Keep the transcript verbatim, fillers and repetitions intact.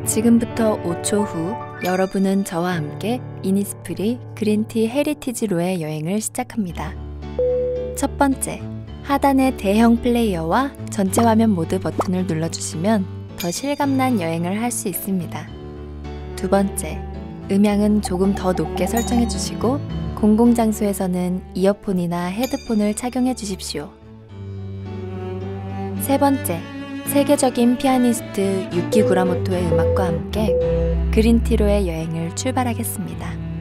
지금부터 오 초 후 여러분은 저와 함께 이니스프리 그린티 헤리티지로의 여행을 시작합니다. 첫 번째, 하단의 대형 플레이어와 전체 화면 모드 버튼을 눌러주시면 더 실감난 여행을 할 수 있습니다. 두 번째, 음향은 조금 더 높게 설정해 주시고 공공장소에서는 이어폰이나 헤드폰을 착용해 주십시오. 세 번째, 세계적인 피아니스트 유키 구라모토의 음악과 함께 그린티로의 여행을 출발하겠습니다.